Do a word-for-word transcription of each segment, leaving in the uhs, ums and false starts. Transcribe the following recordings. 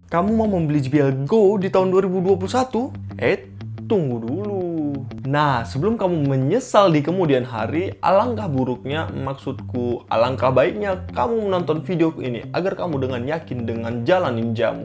Kamu mau membeli J B L Go di tahun dua ribu dua puluh satu? Eh, tunggu dulu. Nah, sebelum kamu menyesal di kemudian hari, alangkah buruknya, maksudku alangkah baiknya kamu menonton video ini agar kamu dengan yakin dengan jalan ninjamu.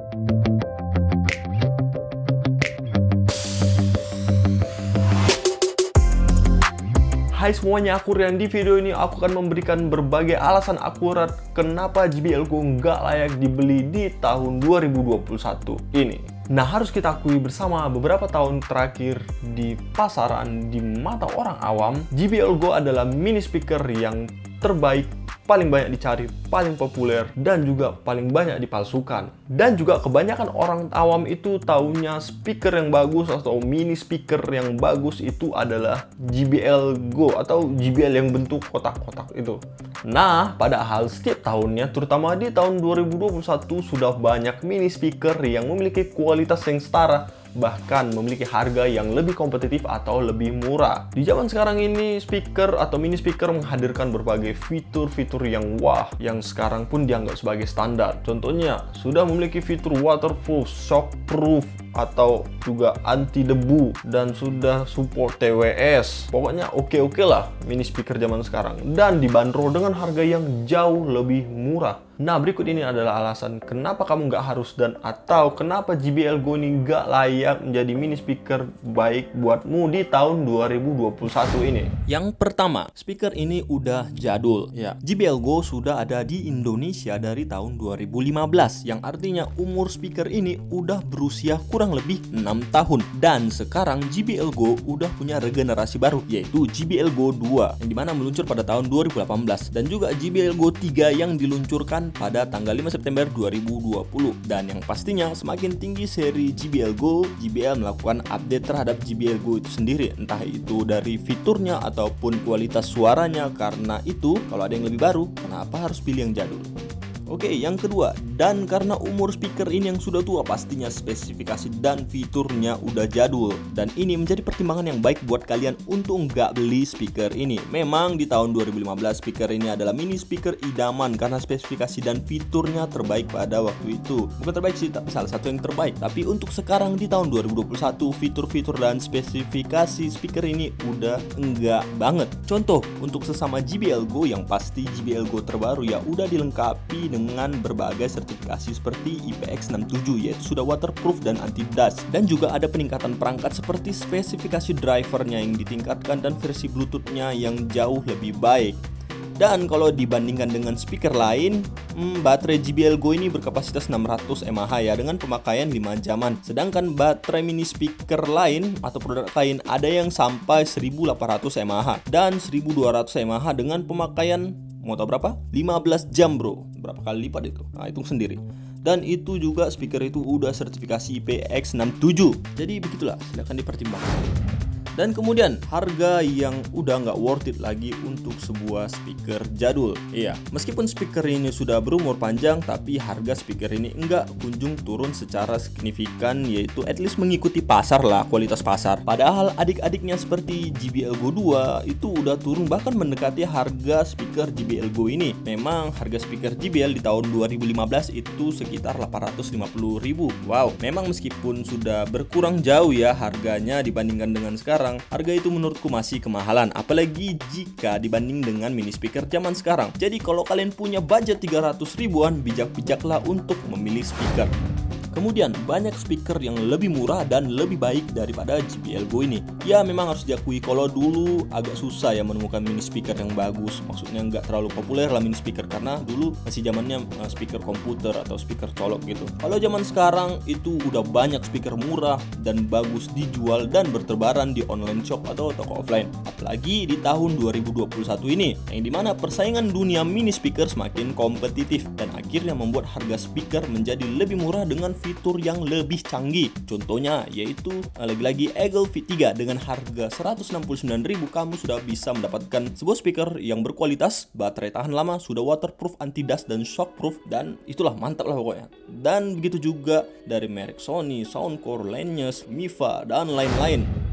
Hai semuanya, aku Rian. Di video ini aku akan memberikan berbagai alasan akurat kenapa J B L Go nggak layak dibeli di tahun dua ribu dua puluh satu ini. Nah, harus kita akui bersama, beberapa tahun terakhir di pasaran, di mata orang awam, J B L Go adalah mini speaker yang terbaik, paling banyak dicari, paling populer, dan juga paling banyak dipalsukan. Dan juga kebanyakan orang awam itu taunya speaker yang bagus atau mini speaker yang bagus itu adalah J B L Go atau J B L yang bentuk kotak-kotak itu. Nah, padahal setiap tahunnya, terutama di tahun dua ribu dua puluh satu, sudah banyak mini speaker yang memiliki kualitas yang setara, bahkan memiliki harga yang lebih kompetitif atau lebih murah. Di zaman sekarang ini, speaker atau mini speaker menghadirkan berbagai fitur-fitur yang wah, yang sekarang pun dianggap sebagai standar. Contohnya, sudah memiliki fitur waterproof, shockproof, atau juga anti debu, dan sudah support T W S. Pokoknya oke-oke lah mini speaker zaman sekarang, dan dibanderol dengan harga yang jauh lebih murah. Nah, berikut ini adalah alasan kenapa kamu nggak harus dan atau kenapa J B L Go ini nggak layak menjadi mini speaker baik buatmu di tahun dua ribu dua puluh satu ini. Yang pertama, speaker ini udah jadul. Ya, J B L Go sudah ada di Indonesia dari tahun dua ribu lima belas, yang artinya umur speaker ini udah berusia kurang lebih enam tahun. Dan sekarang J B L Go udah punya regenerasi baru, yaitu J B L Go dua, yang dimana meluncur pada tahun dua ribu delapan belas, dan juga J B L Go tiga yang diluncurkan pada tanggal lima September dua ribu dua puluh. Dan yang pastinya semakin tinggi seri J B L Go, J B L melakukan update terhadap J B L Go itu sendiri, entah itu dari fiturnya ataupun kualitas suaranya. Karena itu, kalau ada yang lebih baru, kenapa harus pilih yang jadul? Oke, yang kedua, dan karena umur speaker ini yang sudah tua, pastinya spesifikasi dan fiturnya udah jadul. Dan ini menjadi pertimbangan yang baik buat kalian untuk nggak beli speaker ini. Memang di tahun dua ribu lima belas speaker ini adalah mini speaker idaman karena spesifikasi dan fiturnya terbaik pada waktu itu. Bukan terbaik sih, tapi salah satu yang terbaik. Tapi untuk sekarang di tahun dua ribu dua puluh satu, fitur-fitur dan spesifikasi speaker ini udah enggak banget. Contoh, untuk sesama J B L Go, yang pasti J B L Go terbaru ya udah dilengkapi dengan berbagai sertifikasi seperti I P X enam puluh tujuh, yaitu sudah waterproof dan anti dust. Dan juga ada peningkatan perangkat seperti spesifikasi drivernya yang ditingkatkan dan versi bluetoothnya yang jauh lebih baik. Dan kalau dibandingkan dengan speaker lain, hmm, baterai J B L Go ini berkapasitas enam ratus mAh ya, dengan pemakaian lima jaman. Sedangkan baterai mini speaker lain atau produk lain ada yang sampai seribu delapan ratus mAh dan seribu dua ratus mAh dengan pemakaian, mau tahu berapa? lima belas jam bro. Berapa kali lipat itu? Nah, hitung sendiri. Dan itu juga speaker itu udah sertifikasi I P X enam puluh tujuh. Jadi begitulah, silahkan dipertimbangkan. Dan kemudian harga yang udah nggak worth it lagi untuk sebuah speaker jadul. Iya, meskipun speaker ini sudah berumur panjang, tapi harga speaker ini nggak kunjung turun secara signifikan, yaitu at least mengikuti pasar lah, kualitas pasar. Padahal adik-adiknya seperti J B L Go dua itu udah turun bahkan mendekati harga speaker J B L Go ini. Memang harga speaker J B L di tahun dua ribu lima belas itu sekitar delapan ratus lima puluh ribu. Wow, memang meskipun sudah berkurang jauh ya harganya dibandingkan dengan sekarang, harga itu menurutku masih kemahalan, apalagi jika dibanding dengan mini speaker zaman sekarang. Jadi kalau kalian punya budget tiga ratus ribuan, bijak-bijaklah untuk memilih speaker. Kemudian banyak speaker yang lebih murah dan lebih baik daripada J B L Go ini. Ya memang harus diakui kalau dulu agak susah ya menemukan mini speaker yang bagus. Maksudnya nggak terlalu populer lah mini speaker, karena dulu masih zamannya uh, speaker komputer atau speaker colok gitu. Kalau zaman sekarang itu udah banyak speaker murah dan bagus dijual dan berterbaran di online shop atau toko offline. Apalagi di tahun dua ribu dua puluh satu ini, yang dimana persaingan dunia mini speaker semakin kompetitif dan akhirnya membuat harga speaker menjadi lebih murah dengan fitur yang lebih canggih. Contohnya yaitu lagi-lagi Eagle V tiga dengan harga seratus enam puluh sembilan ribu, kamu sudah bisa mendapatkan sebuah speaker yang berkualitas, baterai tahan lama, sudah waterproof, anti dust dan shockproof, dan itulah mantap lah pokoknya. Dan begitu juga dari merek Sony, Soundcore, Laneyus, Miva dan lain-lain.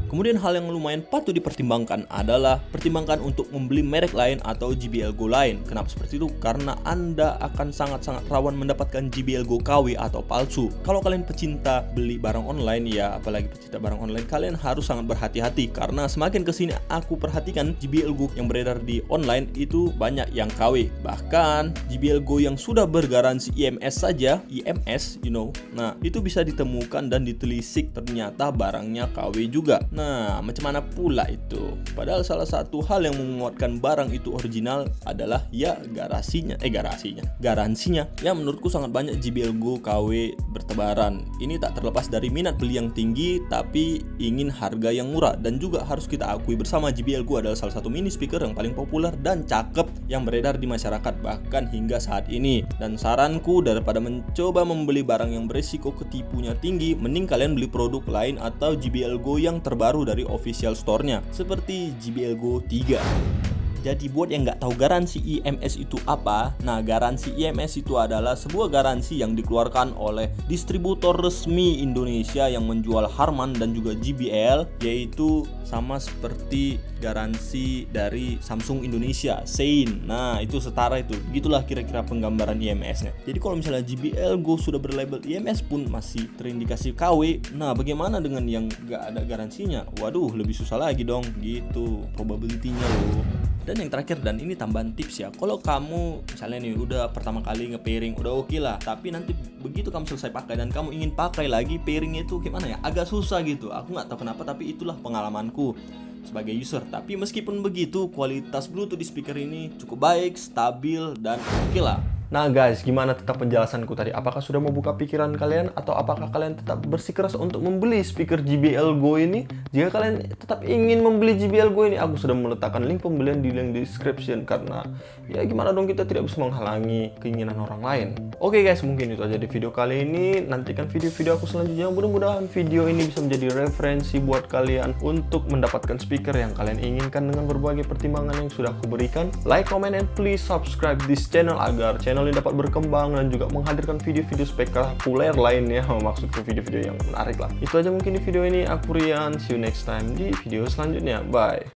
Kemudian hal yang lumayan patut dipertimbangkan adalah pertimbangkan untuk membeli merek lain atau J B L Go lain. Kenapa seperti itu? Karena Anda akan sangat-sangat rawan mendapatkan J B L Go K W atau palsu. Kalau kalian pecinta beli barang online, ya apalagi pecinta barang online, kalian harus sangat berhati-hati karena semakin kesini aku perhatikan J B L Go yang beredar di online itu banyak yang K W. Bahkan J B L Go yang sudah bergaransi I M S saja, I M S, you know, nah itu bisa ditemukan dan ditelisik ternyata barangnya K W juga. Nah, macam mana pula itu? Padahal salah satu hal yang menguatkan barang itu original adalah ya garasinya, eh garasinya, garansinya. Ya menurutku sangat banyak J B L Go K W bertebaran. Ini tak terlepas dari minat beli yang tinggi tapi ingin harga yang murah, dan juga harus kita akui bersama J B L Go adalah salah satu mini speaker yang paling populer dan cakep yang beredar di masyarakat bahkan hingga saat ini. Dan saranku, daripada mencoba membeli barang yang beresiko ketipunya tinggi, mending kalian beli produk lain atau J B L Go yang terbaru baru dari official store-nya seperti J B L Go tiga. Jadi buat yang nggak tahu garansi I M S itu apa, nah garansi I M S itu adalah sebuah garansi yang dikeluarkan oleh distributor resmi Indonesia yang menjual Harman dan juga J B L, yaitu sama seperti garansi dari Samsung Indonesia, Sein. Nah itu setara itu, begitulah kira-kira penggambaran I M S-nya. Jadi kalau misalnya J B L Go sudah berlabel I M S pun masih terindikasi K W, nah bagaimana dengan yang nggak ada garansinya? Waduh, lebih susah lagi dong, gitu probability-nya loh. Dan yang terakhir, dan ini tambahan tips ya, kalau kamu misalnya nih udah pertama kali nge-pairing udah oke okay lah, tapi nanti begitu kamu selesai pakai dan kamu ingin pakai lagi, pairingnya itu gimana ya, agak susah gitu. Aku nggak tahu kenapa, tapi itulah pengalamanku sebagai user. Tapi meskipun begitu, kualitas Bluetooth di speaker ini cukup baik, stabil, dan oke okay lah. Nah guys, gimana tetap penjelasanku tadi? Apakah sudah membuka pikiran kalian atau apakah kalian tetap bersikeras untuk membeli speaker J B L Go ini? Jika kalian tetap ingin membeli J B L Go ini, aku sudah meletakkan link pembelian di link description karena ya gimana dong, kita tidak bisa menghalangi keinginan orang lain. Oke guys, mungkin itu aja di video kali ini. Nantikan video-video aku selanjutnya. Mudah-mudahan video ini bisa menjadi referensi buat kalian untuk mendapatkan speaker yang kalian inginkan dengan berbagai pertimbangan yang sudah aku berikan. Like, comment, and please subscribe this channel agar channel ini dapat berkembang dan juga menghadirkan video-video spektakuler lainnya. Maksudku video-video yang menarik lah. Itu aja mungkin di video ini. Aku Rian, see you next time di video selanjutnya. Bye.